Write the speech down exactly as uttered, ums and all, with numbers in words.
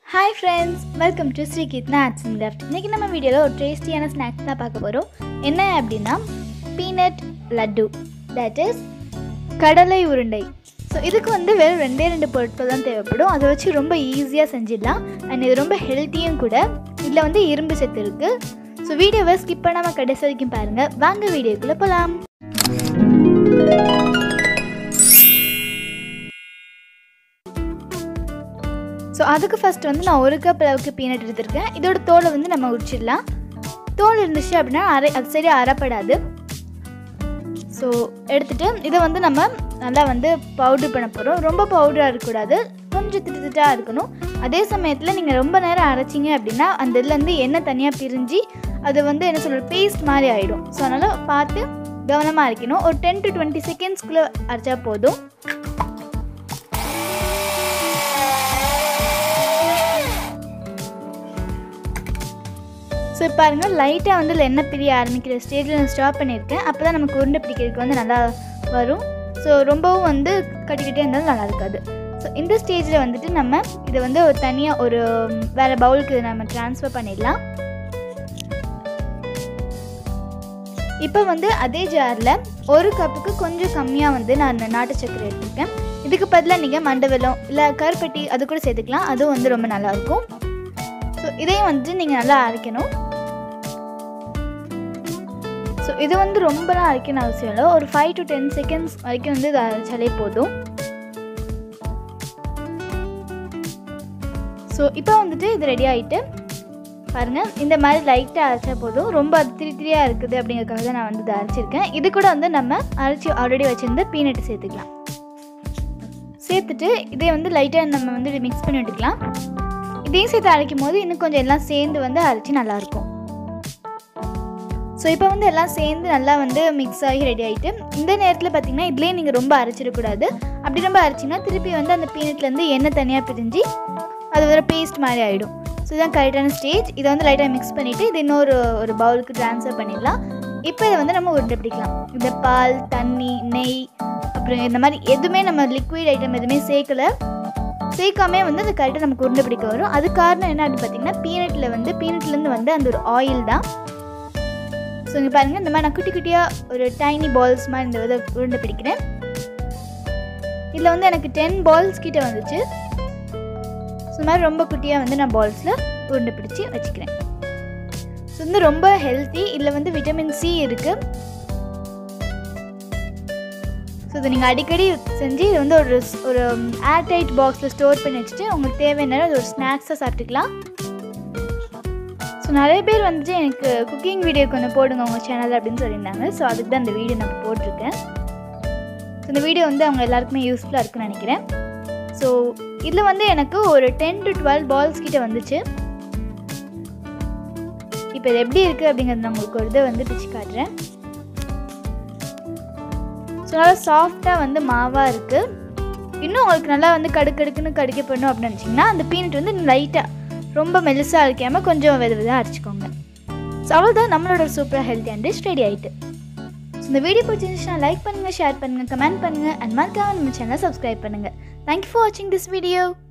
Hi friends, welcome to Sri Keetna Arts and Craft. இன்னைக்கு நம்ம வீடியோல ஒரு டேஸ்டியான ஸ்நாக்ஸ் தான் பார்க்க போறோம். என்ன அப்படினா peanut laddu, that is கடலை உருண்டை. ஸோ இதுக்கு வந்து வெறும் ரெண்டே ரெண்டு பொருட்கள் தான் தேவைப்படும். அதை வச்சு ரொம்ப ஈஸியாக செஞ்சிடலாம். அண்ட் இது ரொம்ப ஹெல்த்தியும் கூட. இதில் வந்து இரும்பு சத்து இருக்குது. ஸோ வீடியோவை ஸ்கிப் பண்ணாமல் கடைசி வரைக்கும் பாருங்கள். வாங்க வீடியோக்குள்ளே போகலாம். ஸோ அதுக்கு ஃபஸ்ட்டு வந்து நான் ஒரு கப் அளவுக்கு பீனட் எடுத்துருக்கேன். இதோட தோலை வந்து நம்ம உரிச்சிடலாம். தோல் இருந்துச்சு அப்படின்னா அரை அது சரியாக அரைப்படாது. ஸோ எடுத்துகிட்டு இதை வந்து நம்ம நல்லா வந்து பவுட்ரு பண்ண போகிறோம். ரொம்ப பவுடராக இருக்கக்கூடாது, கொஞ்சம் திட்டு திட்டாக இருக்கணும். அதே சமயத்தில் நீங்கள் ரொம்ப நேரம் அரைச்சிங்க அப்படின்னா அந்த இதுலேருந்து எண்ணெய் தனியாக பிரிஞ்சு அது வந்து என்ன சொல்கிற பேஸ்ட் மாதிரி ஆகிடும். ஸோ அதனால் பார்த்து கவனமாக அரைக்கணும். ஒரு டென் டு டுவெண்ட்டி செகண்ட்ஸ்குள்ளே அரைச்சா போதும். ஸோ பாருங்கள், லைட்டாக வந்து எண்ணெய் பிரிய ஆரம்பிக்கிற ஸ்டேஜில் நான் ஸ்டாப் பண்ணியிருக்கேன். அப்போ தான் நமக்கு உருண்டை பிடிக்கிறதுக்கு வந்து நல்லா வரும். ஸோ ரொம்பவும் வந்து கட்டிக்கிட்டே இருந்தாலும் நல்லா இருக்காது. ஸோ இந்த ஸ்டேஜில் வந்துட்டு நம்ம இதை வந்து ஒரு தனியாக ஒரு வேறு பவுலுக்கு நம்ம ட்ரான்ஸ்ஃபர் பண்ணிடலாம். இப்போ வந்து அதே ஜாரில் ஒரு கப்புக்கு கொஞ்சம் கம்மியாக வந்து நான் நாட்டு சர்க்கரை எடுத்துருக்கேன். இதுக்கு பதிலாக நீங்கள் மண்டை வெல்லம் இல்லை கருப்பட்டி அது கூட சேர்த்துக்கலாம். அதுவும் வந்து ரொம்ப நல்லாயிருக்கும். ஸோ இதையும் வந்துட்டு நீங்கள் நல்லா அரைக்கணும். ஸோ இது வந்து ரொம்பலாம் அரைக்கணும் அவசியம் இல்லை. ஒரு ஃபைவ் டு டென் செகண்ட்ஸ் வரைக்கும் வந்து இது அரைச்சாலே போதும். ஸோ இப்போ வந்துட்டு இது ரெடி ஆகிட்டு பாருங்கள், இந்த மாதிரி லைட்டாக அரைச்சா போதும். ரொம்ப அது திரி திரியாக இருக்குது அப்படிங்கிறதுக்காக தான் நான் வந்து இதை அரைச்சிருக்கேன். இது கூட வந்து நம்ம அரைச்சி ஆல்ரெடி வச்சுருந்து பீனட்டு சேர்த்துக்கலாம். சேர்த்துட்டு இதை வந்து லைட்டாக நம்ம வந்து மிக்ஸ் பண்ணி விட்டுக்கலாம். இதையும் சேர்த்து அரைக்கும் போது இன்னும் கொஞ்சம் எல்லாம் சேர்ந்து வந்து அரைச்சி நல்லாயிருக்கும். ஸோ இப்போ வந்து எல்லாம் சேர்ந்து நல்லா வந்து மிக்ஸ் ஆகி ரெடி ஆகிட்டு இந்த நேரத்தில் பார்த்திங்கன்னா இதுலேயே நீங்கள் ரொம்ப அரைச்சிடக்கூடாது. அப்படி ரொம்ப அரைச்சிங்கன்னா திருப்பி வந்து அந்த பீனட்லேருந்து எண்ணெய் தனியாக பிரிஞ்சு அது ஒரு பேஸ்ட் மாதிரி ஆகிடும். ஸோ இதுதான் கரெக்டான ஸ்டேஜ். இதை வந்து லைட்டாக மிக்ஸ் பண்ணிவிட்டு இது இன்னொரு ஒரு பவுலுக்கு ட்ரான்ஸ்ஃபர் பண்ணிடலாம். இப்போ இதை வந்து நம்ம உருண்டை பிடிக்கலாம். இந்த பால், தண்ணி, நெய், அப்புறம் இந்த மாதிரி எதுவுமே நம்ம லிக்விட் ஐட்டம் எதுவுமே சேர்க்கலை. சேர்க்காமே வந்து அது கரெக்டாக நமக்கு உருண்டை பிடிக்க வரும். அது காரணம் என்ன அப்படின்னு பார்த்தீங்கன்னா பீனட்டில் வந்து பீனட்லேருந்து வந்து அந்த ஒரு ஆயில் தான். ஸோ இங்கே பாருங்கள், இந்த மாதிரி நான் குட்டி குட்டியாக ஒரு டைனி பால்ஸ் மாதிரி இந்த வித உருண்டை பிடிக்கிறேன். இதில் வந்து எனக்கு டென் பால்ஸ் கிட்டே வந்துச்சு. ஸோ இந்த மாதிரி ரொம்ப குட்டியாக வந்து நான் பால்ஸில் உருண்டை பிடிச்சி வச்சுக்கிறேன். ஸோ வந்து ரொம்ப ஹெல்த்தி. இதில் வந்து விட்டமின் சி இருக்குது. ஸோ இதை நீங்கள் அடிக்கடி செஞ்சு இது வந்து ஒரு ஒரு ஏர்டைட் பாக்ஸில் ஸ்டோர் பண்ணி வச்சுட்டு உங்களுக்கு தேவையான அது ஒரு ஸ்நாக்ஸாக சாப்பிட்டுக்கலாம். ஸோ நிறைய பேர் வந்துட்டு எனக்கு குக்கிங் வீடியோ கொஞ்சம் போடுங்க உங்கள் சேனல் அப்படின்னு சொல்லியிருந்தாங்க. ஸோ அதுக்கு தான் இந்த வீடியோ நான் போட்டிருக்கேன். ஸோ இந்த வீடியோ வந்து அவங்க எல்லாருக்குமே யூஸ்ஃபுல்லாக இருக்குன்னு நினைக்கிறேன். ஸோ இதில் வந்து எனக்கு ஒரு டென் டு டுவெல் பால்ஸ் கிட்டே வந்துச்சு. இப்போ இது எப்படி இருக்குது அப்படிங்கிறது நான் உங்களுக்கு ஒரு இதை வந்து பிச்சு காட்டுறேன். ஸோ நல்லா சாஃப்டாக வந்து மாவாக இருக்குது. இன்னும் உங்களுக்கு நல்லா வந்து கடுக்கடுக்குன்னு கடிக்க பண்ணணும் அப்படின்னு நினச்சிங்கன்னா அந்த பீனட் வந்து லைட்டாக ரொம்ப மெலிசாக அரைக்காமல் கொஞ்சம் வெது வெதாக அரைச்சிக்கோங்க. ஸோ அவ்வளோதான், நம்மளோட சூப்பராக ஹெல்த்தியான டிஷ் ரெடி ஆகிட்டு. ஸோ இந்த வீடியோ பிடிச்சிருந்துச்சுன்னா லைக் பண்ணுங்கள், ஷேர் பண்ணுங்கள், கமெண்ட் பண்ணுங்கள் அண்ட் மறக்காம நம்ம சேனலை சப்ஸ்கிரைப் பண்ணுங்கள். தேங்க்யூ ஃபார் வாட்சிங் திஸ் வீடியோ.